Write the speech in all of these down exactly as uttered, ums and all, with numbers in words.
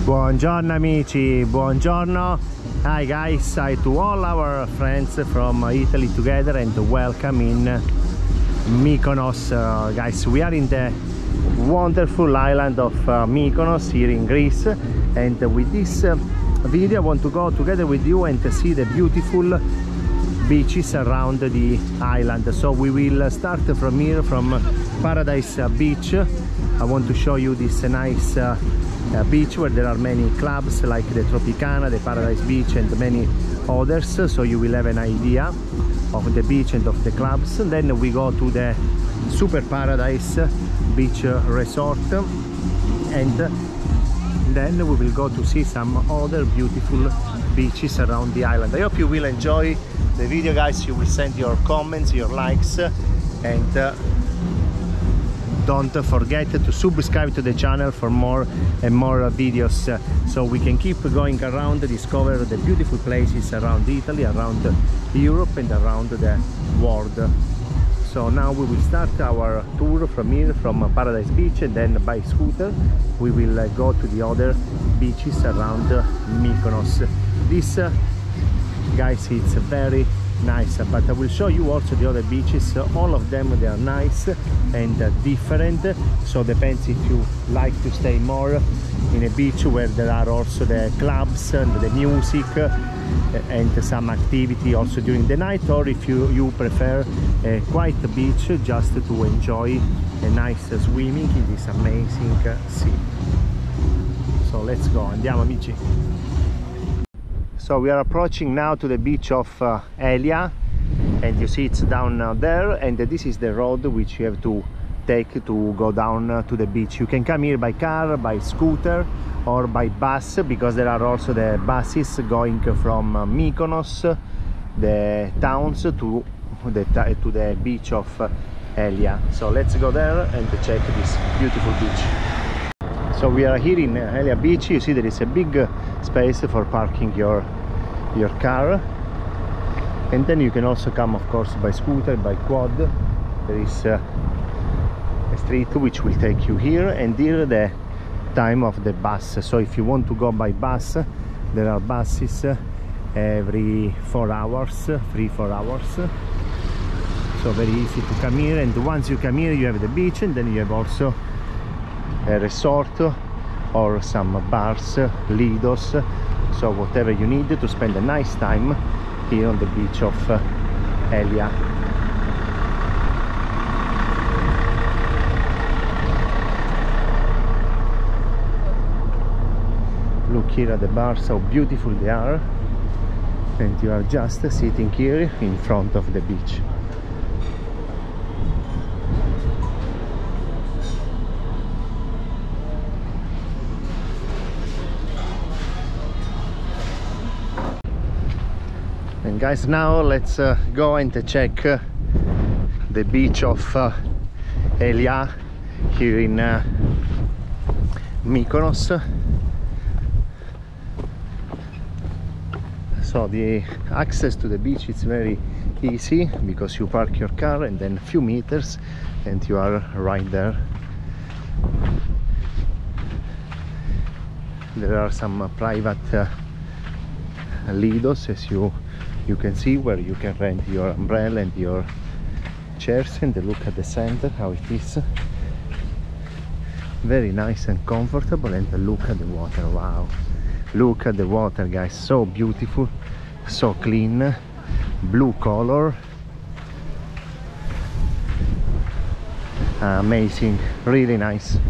Buongiorno amici, buongiorno. Hi guys, hi to all our friends from Italy together and welcome in Mykonos. Uh, guys, we are in the wonderful island of uh, Mykonos here in Greece, and with this uh, video I want to go together with you and to see the beautiful beaches around the island. So we will start from here, from Paradise Beach. I want to show you this nice uh, uh, beach where there are many clubs like the Tropicana, the Paradise Beach and many others, so you will have an idea of the beach and of the clubs. And then we go to the Super Paradise Beach Resort, and then we will go to see some other beautiful beaches around the island. I hope you will enjoy the video, guys. You will send your comments, your likes, and uh, don't forget to subscribe to the channel for more and more videos, uh, so we can keep going around, discover the beautiful places around Italy, around Europe and around the world. So now we will start our tour from here, from Paradise Beach, and then by scooter we will uh, go to the other beaches around uh, Mykonos. This uh, guys, it's very nice, but I will show you also the other beaches. All of them, they are nice and uh, different, so depends if you like to stay more in a beach where there are also the clubs and the music uh, and some activity also during the night, or if you you prefer a quiet beach just to enjoy a nice swimming in this amazing uh, sea. So let's go, andiamo amici. So we are approaching now to the beach of uh, Elia, and you see it's down uh, there, and this is the road which you have to take to go down uh, to the beach. You can come here by car, by scooter or by bus, because there are also the buses going from uh, Mykonos, the towns, to the, to the beach of uh, Elia. So let's go there and check this beautiful beach. So we are here in Elia Beach. You see there is a big uh, space for parking your your car, and then you can also come, of course, by scooter, by quad. There is uh, a street which will take you here, and here the time of the bus. So if you want to go by bus, there are buses uh, every four hours, three four hours. So very easy to come here, and once you come here you have the beach, and then you have also a resort or some bars, lidos, so whatever you need to spend a nice time here on the beach of uh, Elia. Look here at the bars, how beautiful they are, and you are just sitting here in front of the beach. And guys, now let's uh, go and check uh, the beach of uh, Elia here in uh, Mykonos. So the access to the beach is very easy, because you park your car and then a few meters and you are right there. There are some uh, private uh, lidos, as you you can see, where you can rent your umbrella and your chairs, and look at the center how it is. Very nice and comfortable, and look at the water. Wow, look at the water, guys, so beautiful, so clean, blue color, amazing, really nice.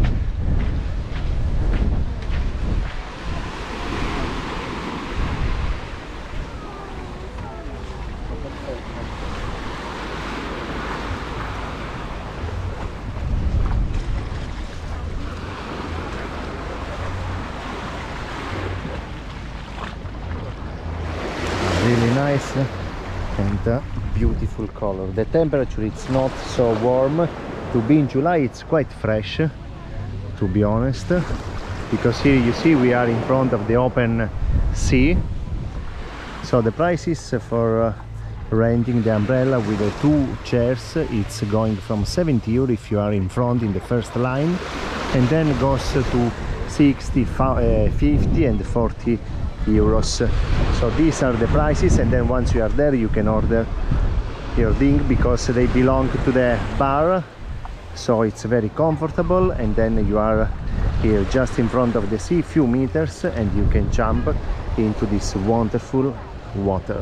Really nice and uh, beautiful color. The temperature, it's not so warm. To be in July, it's quite fresh, to be honest, because here you see we are in front of the open sea. So the prices for uh, renting the umbrella with the two chairs, it's going from seventy euro if you are in front in the first line, and then goes to sixty, fifty and forty euros. So these are the prices, and then once you are there you can order your drink because they belong to the bar, so it's very comfortable. And then you are here just in front of the sea, few meters, and you can jump into this wonderful water.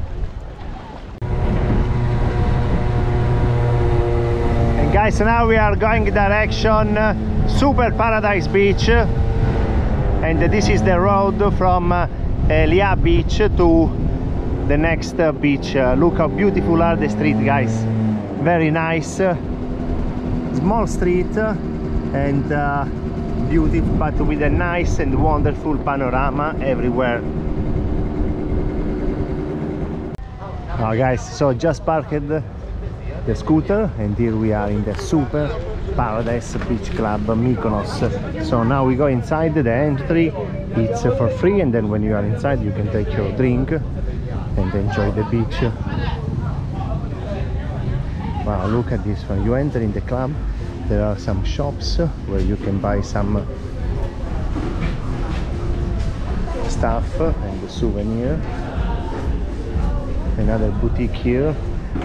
And guys, now we are going direction uh, Super Paradise Beach, and this is the road from uh, Elia Beach to the next uh, beach. Uh, look how beautiful are the streets, guys. Very nice, uh, small street uh, and uh, beautiful, but with a nice and wonderful panorama everywhere. Now guys, so just parked the scooter, and here we are in the Super Paradise Beach Club Mykonos. So now we go inside. The entry, it's for free, and then when you are inside you can take your drink and enjoy the beach. Wow, look at this one. You enter in the club, there are some shops where you can buy some stuff and souvenir. Another boutique here.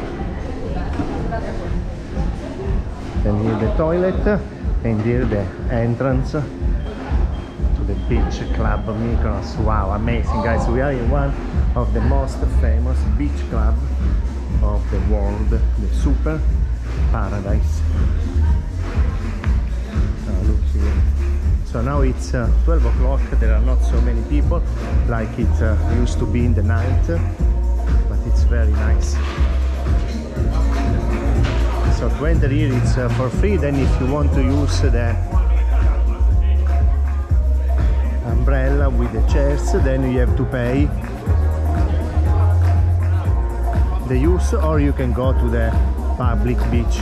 Then here the toilet, and here the entrance to the beach club Mykonos. Wow, amazing, guys. We are in one of the most famous beach club of the world, the Super Paradise. Oh, look here. So now it's uh, twelve o'clock. There are not so many people like it uh, used to be in the night, but it's very nice. So to enter here it's uh, for free. Then if you want to use the umbrella with the chairs, then you have to pay the use, or you can go to the public beach.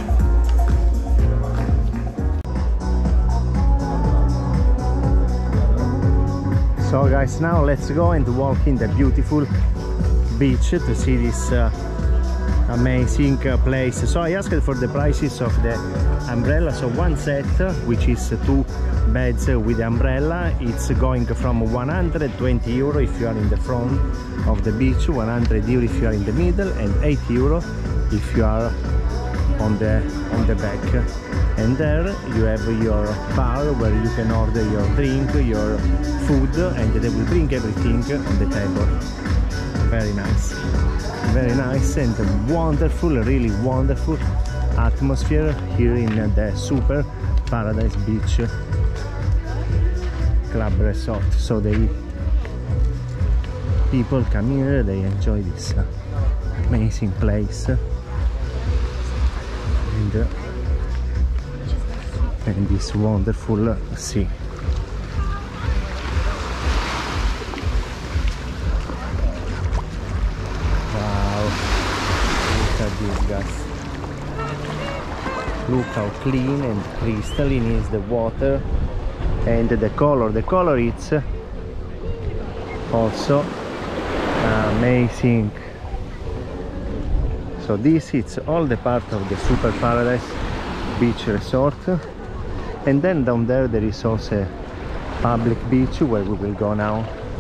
So guys, now let's go and walk in the beautiful beach to see this uh, amazing uh, place. So I asked for the prices of the umbrella. So one set, which is two beds with the umbrella, it's going from one hundred twenty euro if you are in the front of the beach, one hundred euro if you are in the middle, and eighty euro if you are on the on the back. And there you have your bar where you can order your drink, your food, and they will bring everything on the table. Very nice, very nice and wonderful, really wonderful atmosphere here in the Super Paradise Beach Club Resort. So they people come here, they enjoy this uh, amazing place, and, uh, and this wonderful uh, sea. Guys, look how clean and crystalline is the water, and the color the color it's also amazing. So this is all the part of the Super Paradise Beach Resort, and then down there there is also a public beach where we will go now.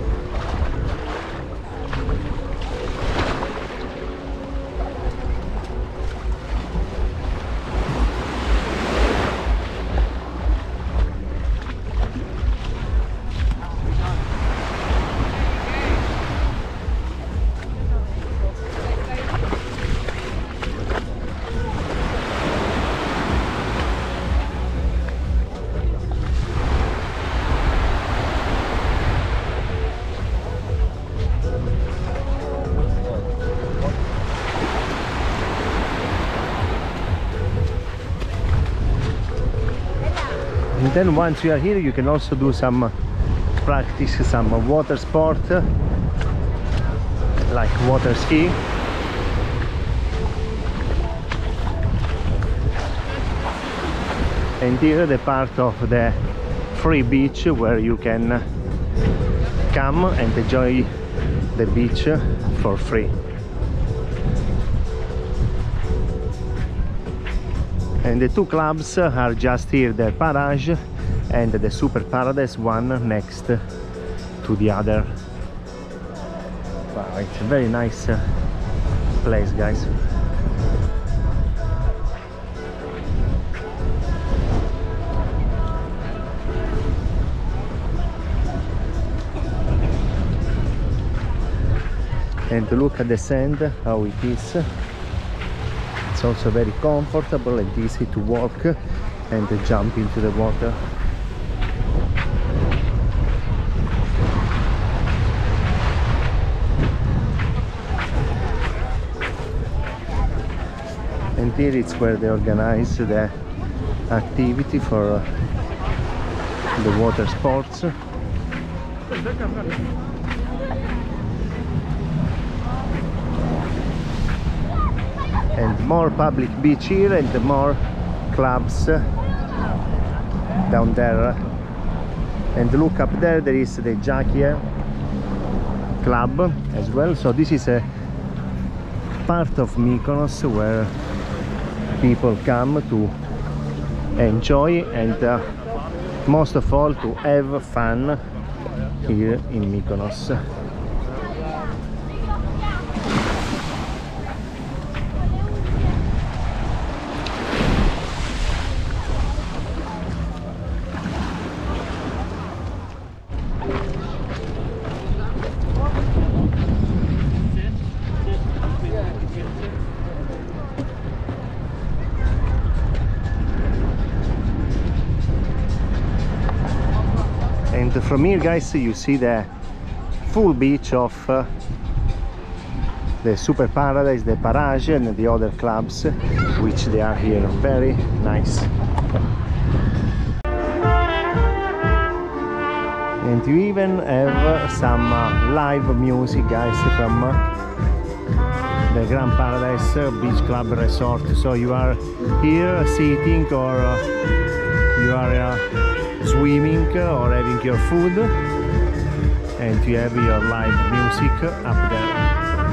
And then once you are here you can also do some practice, some water sport like water ski. And here the part of the free beach where you can come and enjoy the beach for free. And the two clubs are just here, the Parage and the Super Paradise one next to the other. Wow, it's a very nice uh, place, guys. And look at the sand, how it is. It's also very comfortable and easy to walk and to jump into the water. And here it's where they organize the activity for uh, the water sports. And more public beach here and more clubs down there. And look up there, there is the Jackie Club as well. So this is a part of Mykonos where people come to enjoy and uh, most of all to have fun here in Mykonos. And from here, guys, you see the full beach of uh, the Super Paradise, the Parage and the other clubs which they are here. Very nice. And you even have some uh, live music, guys, from uh, the Grand Paradise uh, Beach Club Resort. So you are here sitting or uh, you are uh, swimming or having your food and you have your live music up there.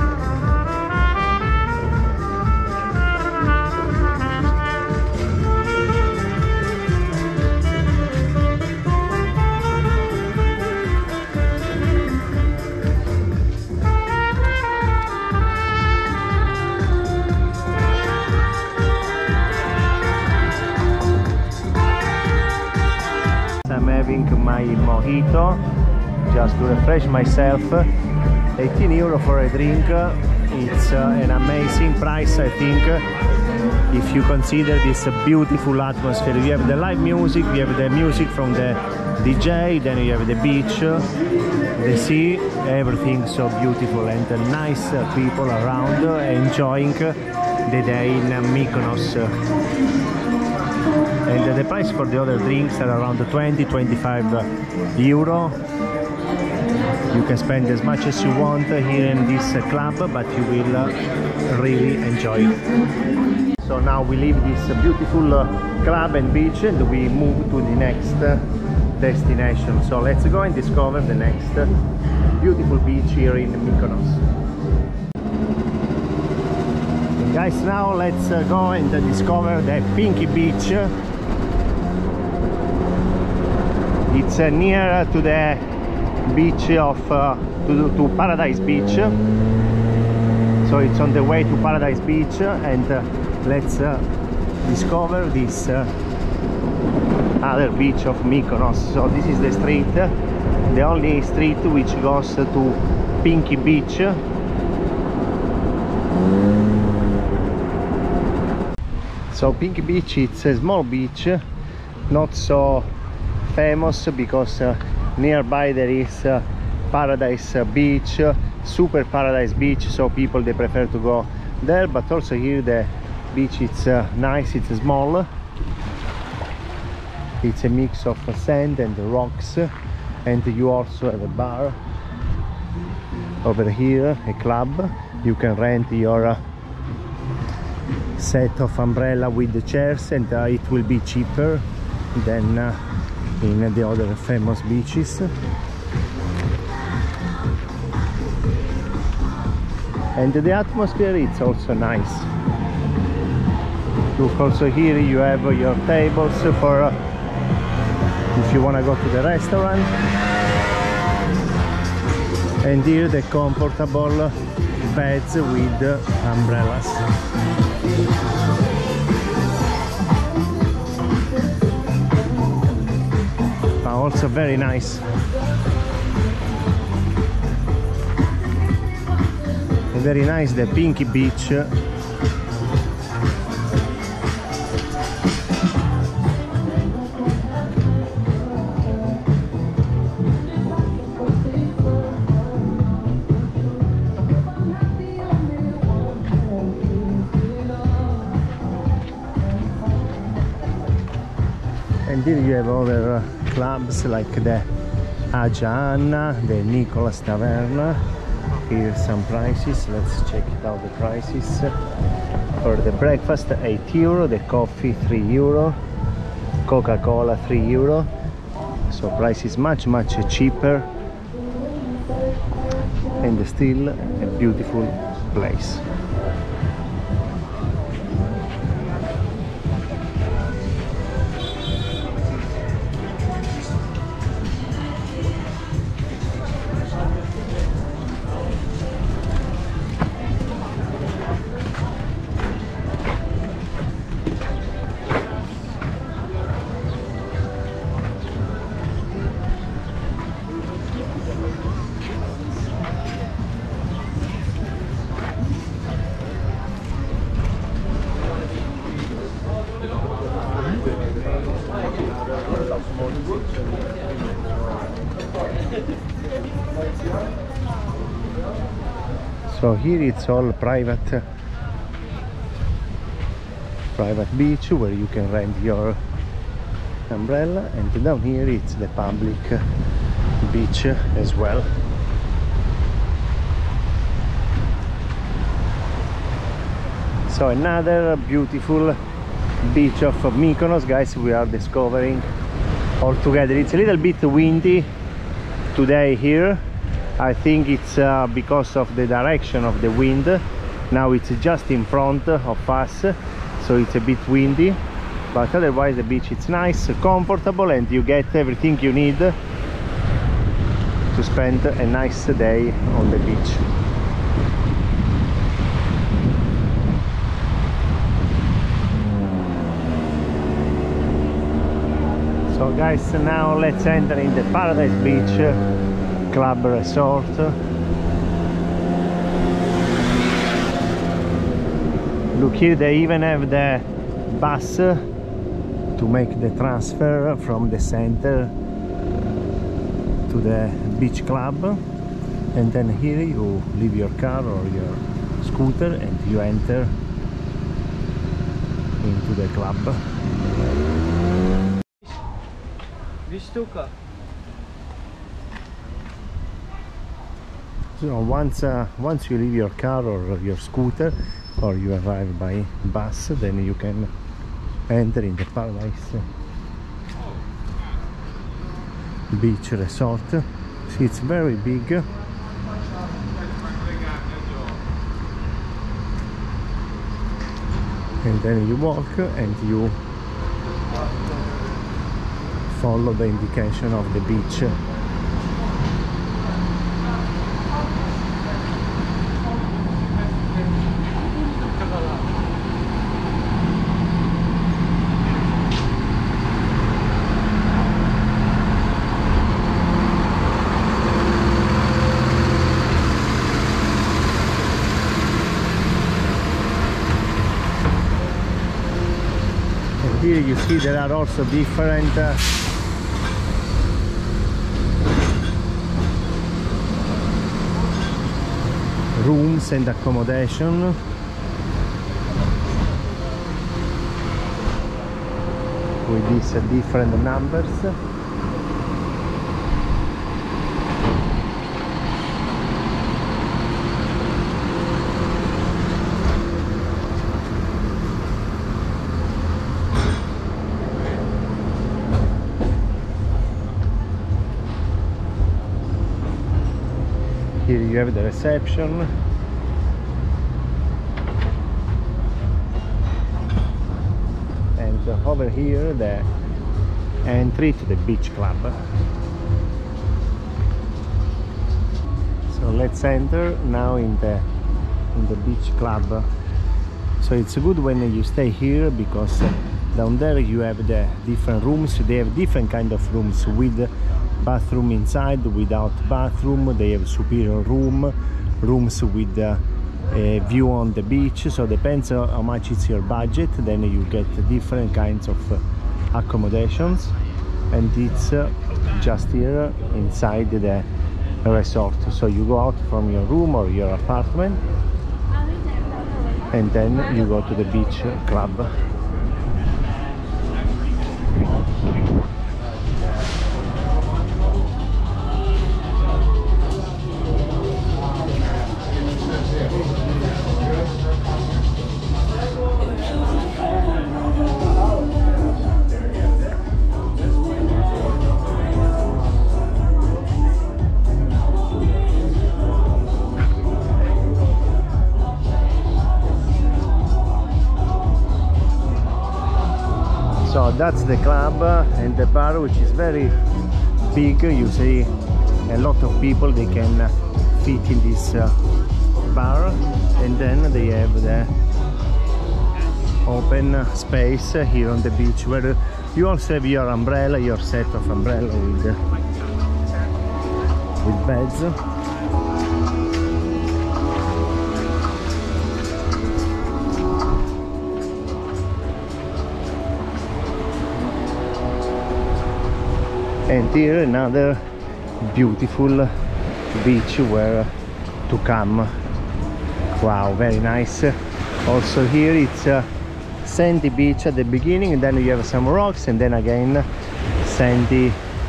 I'm having my mojito just to refresh myself. Eighteen euro for a drink. It's uh, an amazing price, I think, if you consider this beautiful atmosphere. You have the live music, you have the music from the D J, then you have the beach, the sea, everything so beautiful, and uh, nice uh, people around uh, enjoying the day in uh, Mykonos. And uh, the price for the other drinks are around twenty to twenty-five euro. You can spend as much as you want here in this uh, club, but you will uh, really enjoy it. So now we leave this uh, beautiful uh, club and beach and we move to the next uh, destination. So let's go and discover the next uh, beautiful beach here in Mykonos. Okay, guys, now let's uh, go and uh, discover the Pinky Beach. It's uh, near to the beach of uh, to, to Paradise Beach, so it's on the way to Paradise Beach, and uh, let's uh, discover this uh, other beach of Mykonos. So this is the street, the only street which goes to Pinky Beach. So Pinky Beach, it's a small beach, not so famous because uh, nearby there is uh, Paradise Beach, uh, Super Paradise Beach, so people they prefer to go there. But also here the beach, it's uh, nice, it's small, it's a mix of sand and rocks, and you also have a bar over here, a club. You can rent your uh, set of umbrella with the chairs, and uh, it will be cheaper than uh, in the other famous beaches. And the atmosphere, it's also nice. Look, also here you have your tables for if you want to go to the restaurant. And here the comfortable beds with umbrellas. But also very nice. Very nice, the Pinky Beach. And here you have other uh, clubs like the Hagia Anna, the Nicholas Taverna. Here's some prices. Let's check it out, the prices. For the breakfast eight euro, the coffee three euro, Coca-Cola three euro. So price is much much cheaper, and still a beautiful place. So here it's all private private beach where you can rent your umbrella, and down here it's the public beach as well. So another beautiful beach of Mykonos, guys, we are discovering all together. It's a little bit windy today here. I think it's uh, because of the direction of the wind. Now it's just in front of us, so it's a bit windy, but otherwise the beach is nice, comfortable, and you get everything you need to spend a nice day on the beach. So guys, now let's enter in the Paradise Beach Club Resort. Look here, they even have the bus to make the transfer from the center to the beach club, and then here you leave your car or your scooter and you enter into the club. So once uh, once you leave your car or your scooter, or you arrive by bus, then you can enter in the Paradise Beach Resort. See, it's very big. And then you walk and you follow the indication of the beach. Here you see there are also different uh, rooms and accommodation. With these uh, different numbers. Here you have the reception. And over here the entry to the beach club. So let's enter now in the in the beach club. So it's good when you stay here, because down there you have the different rooms. They have different kind of rooms with bathroom inside, without bathroom. They have superior room, rooms with uh, a view on the beach. So depends on how much it's your budget, then you get different kinds of uh, accommodations. And it's uh, just here inside the resort. So you go out from your room or your apartment, and then you go to the beach club. So that's the club and the bar, which is very big. You see a lot of people, they can fit in this uh, bar, and then they have the open space here on the beach, where you also have your umbrella, your set of umbrella with, with beds. And here another beautiful beach where to come. Wow, very nice. Also here it's a sandy beach at the beginning, and then you have some rocks, and then again sandy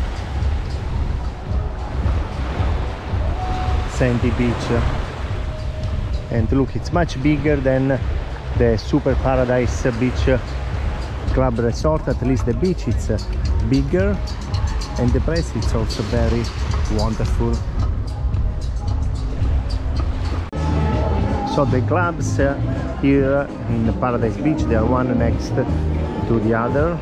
sandy beach. And look, it's much bigger than the Super Paradise Beach Club Resort. At least the beach it's bigger, and the place is also very wonderful. So the clubs uh, here in the Paradise Beach, they are one next to the other.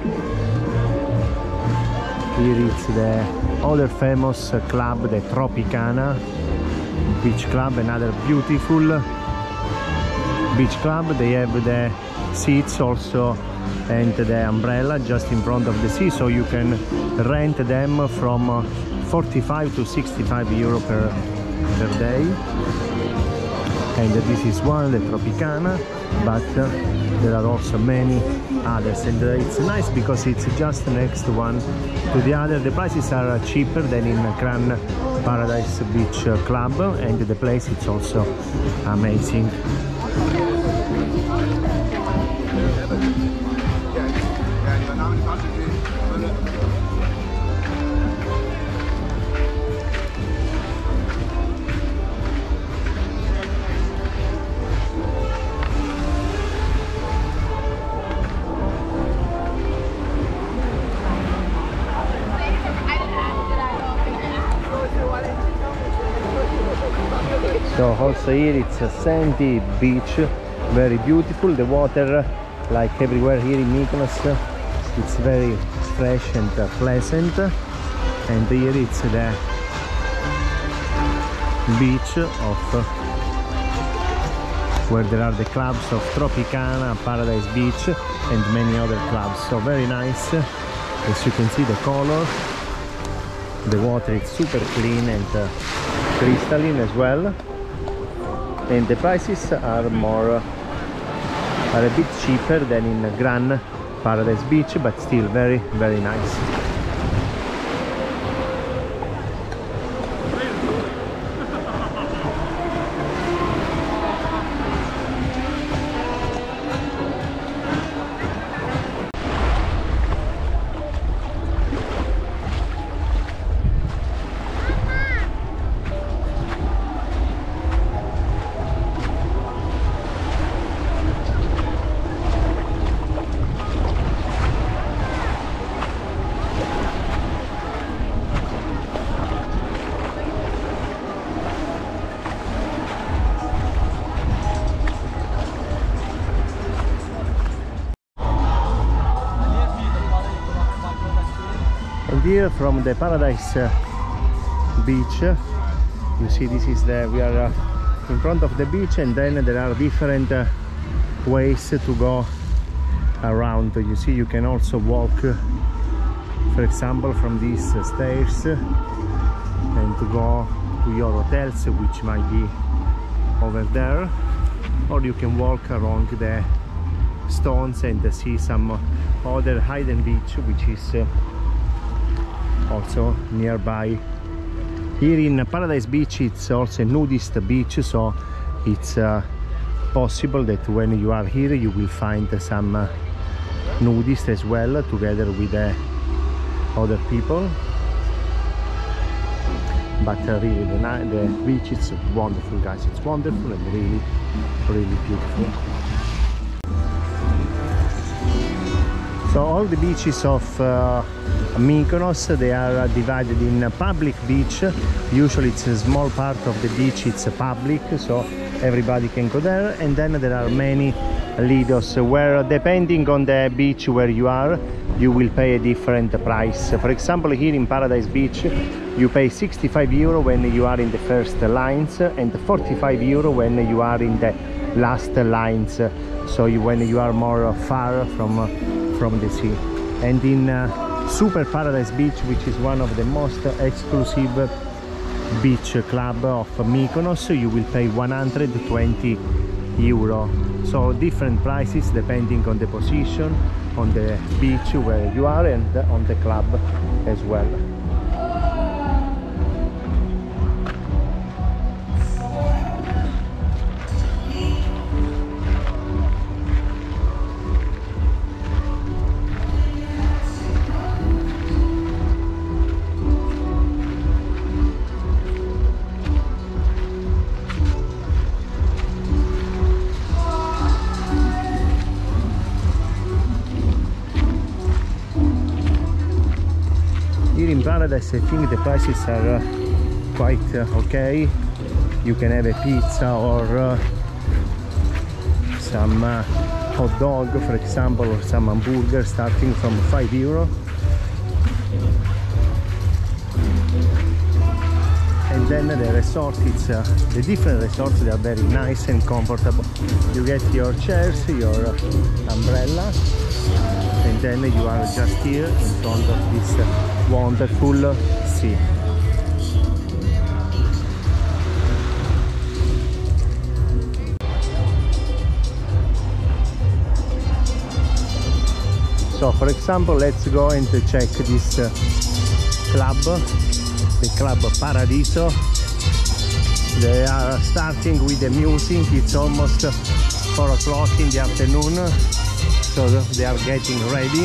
Here it's the other famous uh, club, the Tropicana Beach Club, another beautiful beach club. They have the seats also and the umbrella just in front of the sea, so you can rent them from forty-five to sixty-five euro per, per day. And this is one, the Tropicana, but uh, there are also many others, and uh, it's nice because it's just next one to the other. The prices are cheaper than in Gran Paradise Beach Club, and the place is also amazing. So also here it's a sandy beach, very beautiful. The water, like everywhere here in Mykonos, it's very fresh and uh, pleasant. And here it's the beach of uh, where there are the clubs of Tropicana, Paradise Beach, and many other clubs. So very nice. As you can see, the color, the water is super clean and uh, crystalline as well. And the prices are more are a bit cheaper than in Gran Paradise Beach, but still very very nice. And here from the Paradise uh, beach, you see this is the we are uh, in front of the beach, and then there are different uh, ways to go around. You see, you can also walk, uh, for example, from these uh, stairs uh, and to go to your hotels, which might be over there, or you can walk along the stones and uh, see some other hidden beach which is uh, also nearby. Here in Paradise Beach it's also a nudist beach, so it's uh, possible that when you are here you will find some uh, nudists as well, together with uh, other people. But uh, really the, the beach is wonderful, guys. It's wonderful and really really beautiful. So all the beaches of uh, Mykonos, they are divided in a public beach. Usually it's a small part of the beach, it's a public, so everybody can go there. And then there are many lidos where, depending on the beach where you are, you will pay a different price. For example, here in Paradise Beach you pay sixty-five euro when you are in the first lines and forty-five euro when you are in the last lines, so you, when you are more far from from the sea. And in uh, Super Paradise Beach, which is one of the most exclusive beach club of Mykonos, you will pay one hundred twenty euro. So different prices depending on the position, on the beach where you are, and on the club as well. In Paradise, I think the prices are uh, quite uh, okay. You can have a pizza or uh, some uh, hot dog, for example, or some hamburger starting from five euro. And then the resort, it's uh, the different resorts, they are very nice and comfortable. You get your chairs, your umbrella, and then you are just here in front of this uh, wonderful sea. So for example, let's go and check this uh, club, the Club Paradiso. They are starting with the music. It's almost four o'clock in the afternoon, so they are getting ready.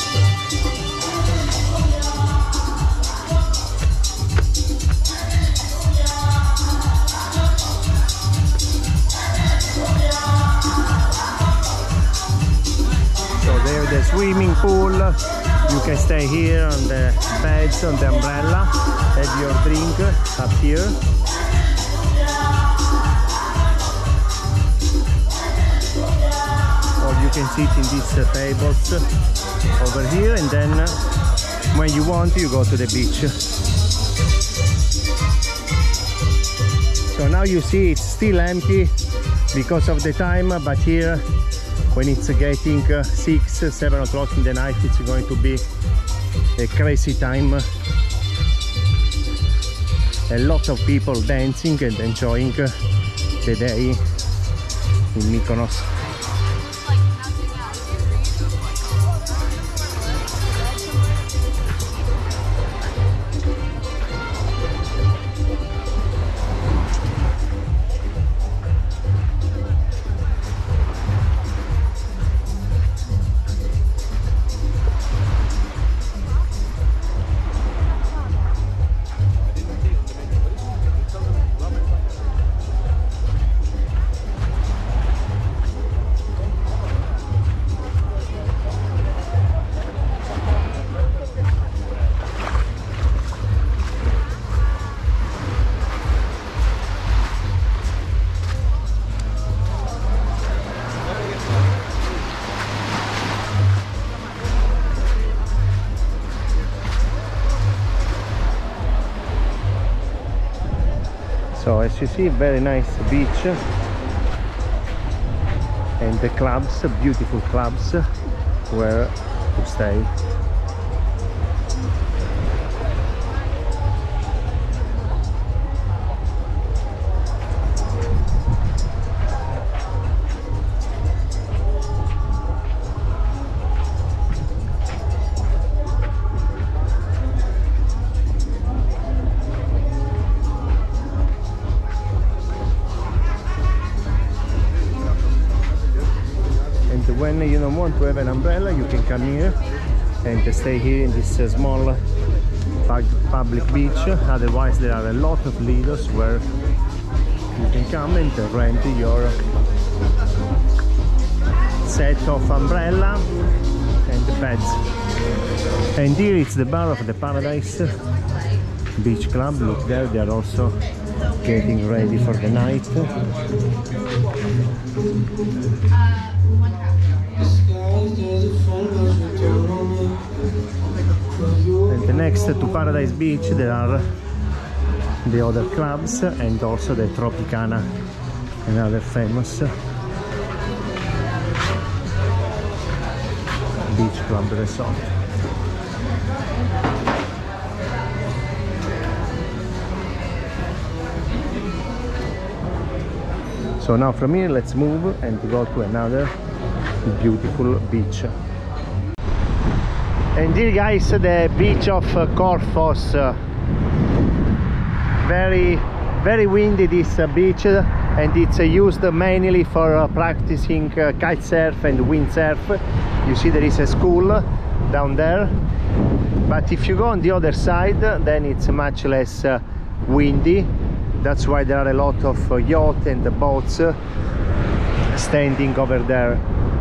So there's the swimming pool. You can stay here on the beds, on the umbrella, have your drink up here. Or you can sit in these uh, tables over here, and then uh, when you want you go to the beach. So now you see it's still empty because of the time, but here when it's getting uh, six, seven o'clock in the night, it's going to be a crazy time. A lot of people dancing and enjoying uh, the day in Mykonos. as you see, very nice beach, and the clubs, beautiful clubs where to stay. When you don't want to have an umbrella, you can come here and stay here in this uh, small public beach. Otherwise there are a lot of lidos where you can come and rent your set of umbrella and beds. And here it's the bar of the Paradise Beach Club. Look there, they are also getting ready for the night. And next to Paradise Beach there are the other clubs and also the Tropicana, another famous beach club resort. So now from here let's move and go to another beautiful beach. And here guys, the beach of uh, Korfos. Uh, very very windy this uh, beach, uh, and it's uh, used mainly for uh, practicing uh, kite surf and windsurf. You see there is a school down there, but if you go on the other side then it's much less uh, windy. That's why there are a lot of uh, yachts and boats uh, standing over there.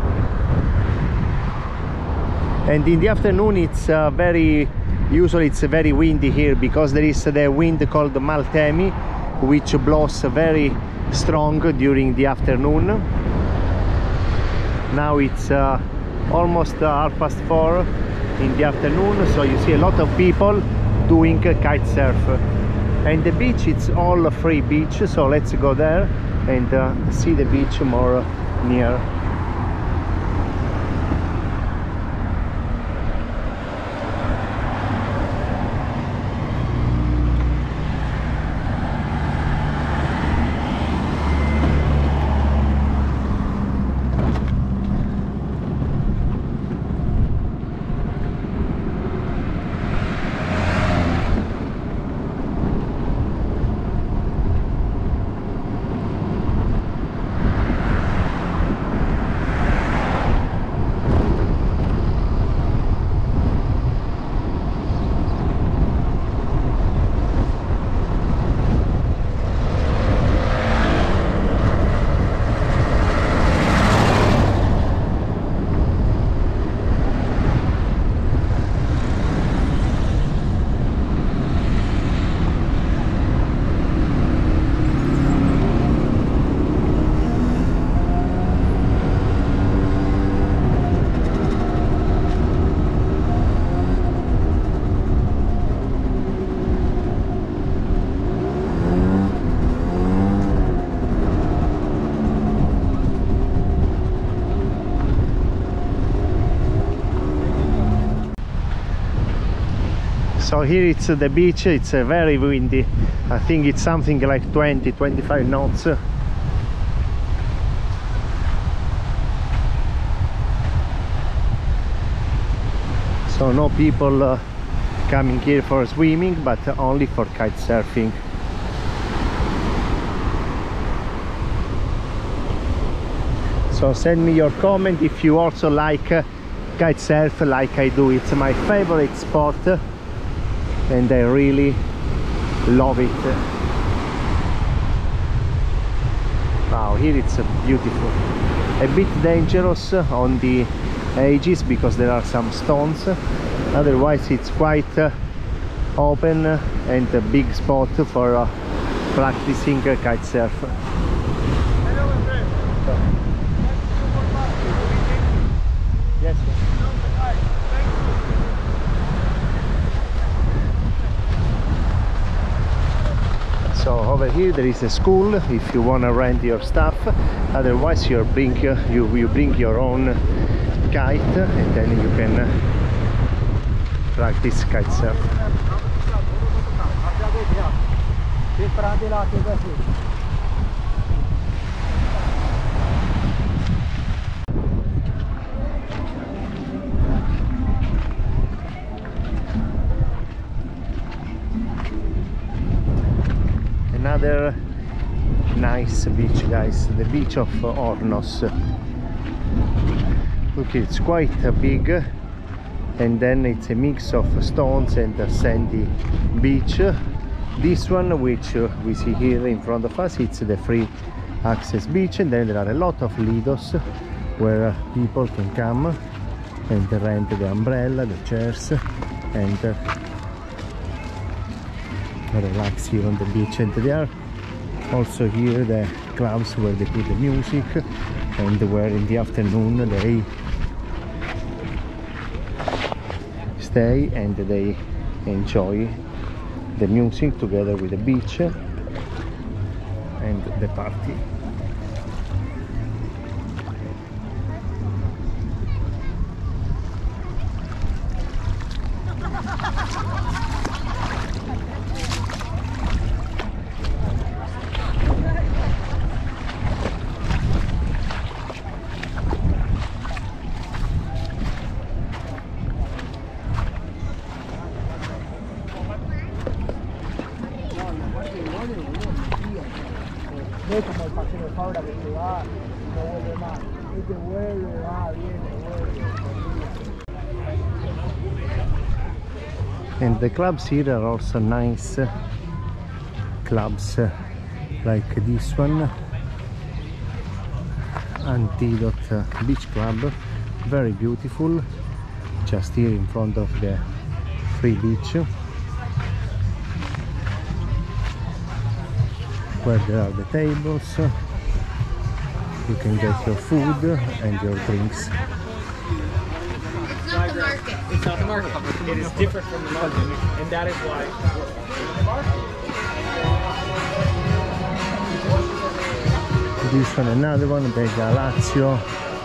And in the afternoon it's uh, very usually it's very windy here, because there is the wind called Maltemi, which blows very strong during the afternoon. Now it's uh, almost uh, half past four in the afternoon, so you see a lot of people doing uh, kite surf. And the beach, it's all a free beach, so let's go there and uh, see the beach more near. So here it's the beach, it's uh, very windy. I think it's something like twenty to twenty-five knots. So no people uh, coming here for swimming, but only for kite surfing. So send me your comment if you also like uh, kite surf like I do. It's my favorite sport and I really love it. Wow, here it's beautiful. A bit dangerous on the edges because there are some stones. Otherwise it's quite uh, open and a big spot for uh, practicing uh, kite surf. Hello, my friend. Yes. So over over here there is a school if you want to rent your stuff. Otherwise you bring you you bring your own kite and then you can practice kite surf. Another nice beach, guys, the beach of Ornos. Look, it's quite big, and then it's a mix of stones and a sandy beach. This one, which we see here in front of us, it's the free access beach, and then there are a lot of lidos where people can come and rent the umbrella, the chairs, and relax here on the beach. And there are also here the clubs where they put the music and where in the afternoon they stay and they enjoy the music together with the beach and the party. Como el paseo de Fabra que se va, no vuelve más. Este vuelve, va, viene, vuelve. And the clubs here are also nice clubs like this one, Antidote Beach Club, very beautiful, just here in front of the free beach, where there are the tables. You can get your food and your drinks. It's not the market. It's not the market. It is different from the market, and that is why. This one, another one, the Galazio.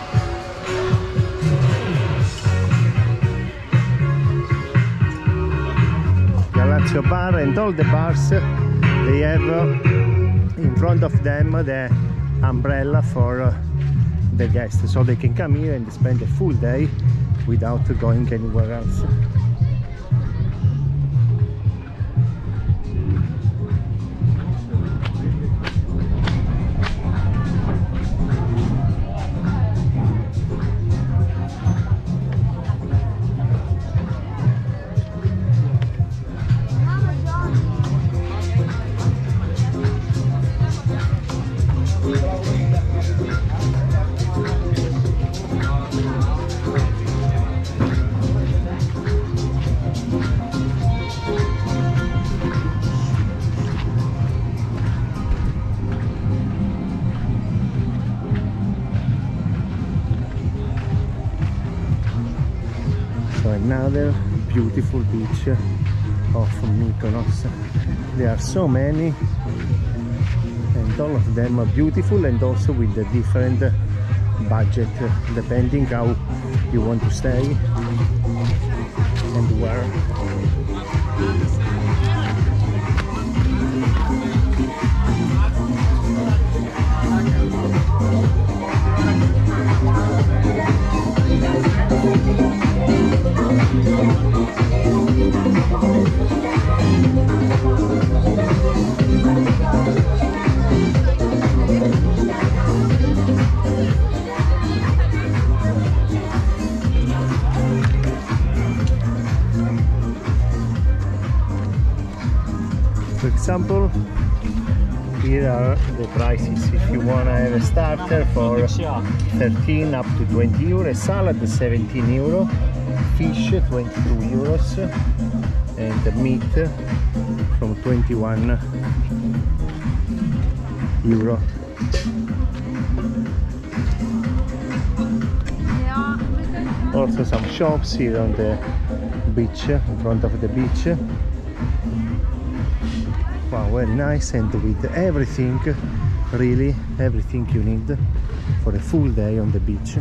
Galazio bar, and all the bars they have in front of them the umbrella for uh, the guests, so they can come here and spend a full day without going anywhere else. Another beautiful beach of Mykonos. There are so many, and all of them are beautiful, and also with a different budget depending how you want to stay and where. For example, here are the prices. If you want to have a starter for thirteen up to twenty euro, a salad seventeen euro, fish twenty-two euros, and the meat from twenty-one euro. Also some shops here on the beach, in front of the beach. Wow, very nice, and with everything, really everything you need for a full day on the beach.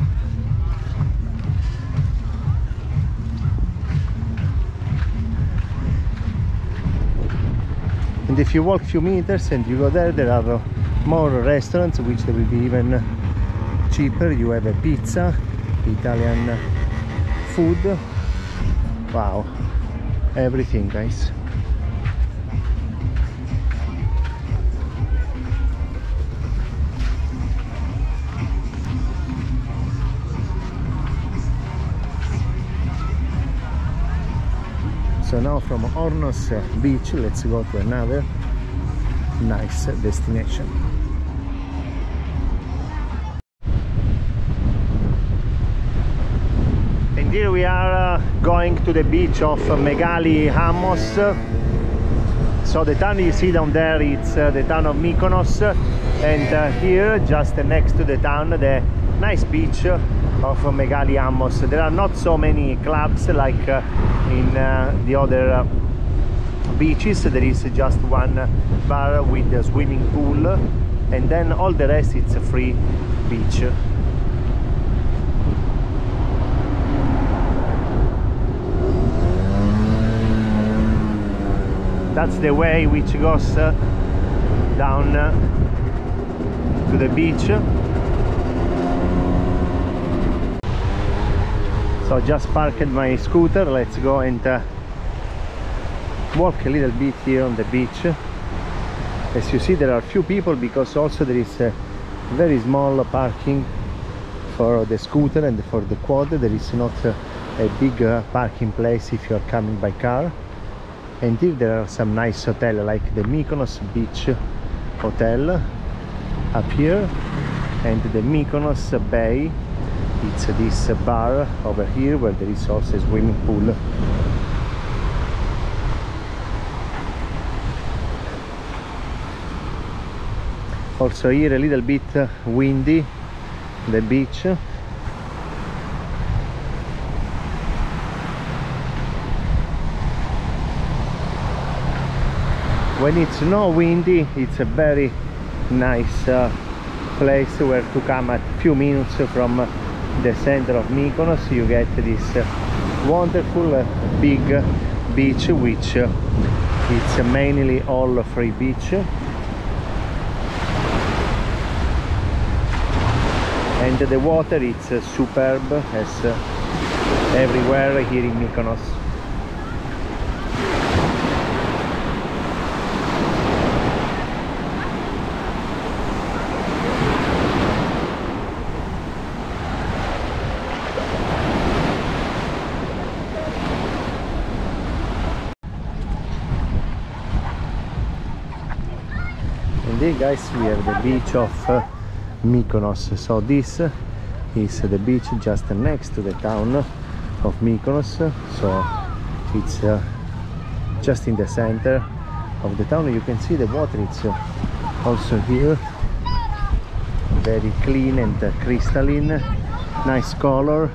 And if you walk a few meters and you go there, there are more restaurants which will be even cheaper. You have a pizza, Italian food. Wow, everything, guys. So now from Hornos beach, let's go to another nice destination. And here we are uh, going to the beach of Megali Ammos. So the town you see down there, it's uh, the town of Mykonos, and uh, here just next to the town, the nice beach of Megali Ammos. There are not so many clubs like uh, in uh, the other uh, beaches. There is just one bar with a swimming pool, and then all the rest it's a free beach. That's the way which goes uh, down uh, to the beach. So just parked my scooter. Let's go and uh, walk a little bit here on the beach. As you see, there are few people because also there is a very small parking for the scooter and for the quad. There is not uh, a big uh, parking place if you are coming by car. And here there are some nice hotels like the Mykonos Beach Hotel up here, and the Mykonos Bay. It's this bar over here where there is also a swimming pool. Also here a little bit windy, the beach. When it's not windy, it's a very nice uh, place where to come at few minutes from uh, the center of Mykonos. You get this uh, wonderful uh, big uh, beach, which uh, it's uh, mainly all free beach, and the water it's uh, superb as uh, everywhere here in Mykonos. Here, guys, we have the beach of uh, Mykonos. So this uh, is the beach just next to the town of Mykonos. So it's uh, just in the center of the town. You can see the water, it's uh, also here very clean and uh, crystalline, nice color.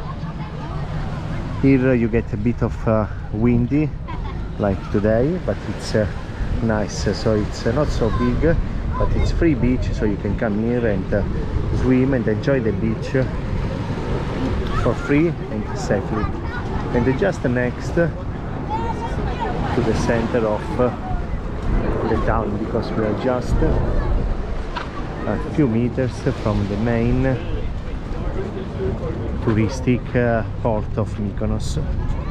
Here uh, you get a bit of uh, windy like today, but it's uh, nice. So it's uh, not so big, but it's free beach, so you can come here and uh, swim and enjoy the beach uh, for free and safely. And uh, just next uh, to the center of uh, the town, because we are just uh, a few meters from the main touristic uh, port of Mykonos.